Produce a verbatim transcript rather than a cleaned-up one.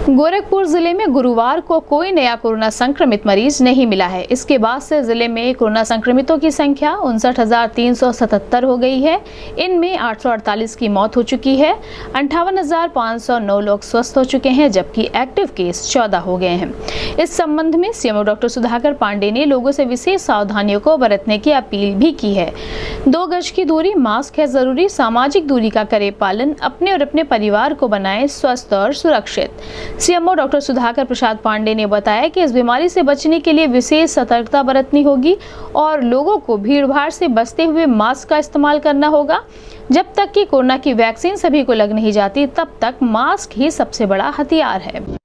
गोरखपुर जिले में गुरुवार को कोई नया कोरोना संक्रमित मरीज नहीं मिला है। इसके बाद से जिले में कोरोना संक्रमितों की संख्या उनसठ हजार तीन सौ सतहत्तर हो गई है। इनमें आठ सौ अड़तालीस की मौत हो चुकी है। अंठावन हजार पाँच सौ नौ लोग स्वस्थ हो चुके हैं, जबकि एक्टिव केस चौदह हो गए हैं। इस संबंध में सीएमओ डॉक्टर सुधाकर पांडे ने लोगों से विशेष सावधानियों को बरतने की अपील भी की है। दो गज की दूरी, मास्क है जरूरी, सामाजिक दूरी का करे पालन, अपने और अपने परिवार को बनाए स्वस्थ और सुरक्षित। सीएमओ डॉक्टर सुधाकर प्रसाद पांडे ने बताया कि इस बीमारी से बचने के लिए विशेष सतर्कता बरतनी होगी और लोगों को भीड़भाड़ से बचते हुए मास्क का इस्तेमाल करना होगा। जब तक कि कोरोना की वैक्सीन सभी को लग नहीं जाती, तब तक मास्क ही सबसे बड़ा हथियार है।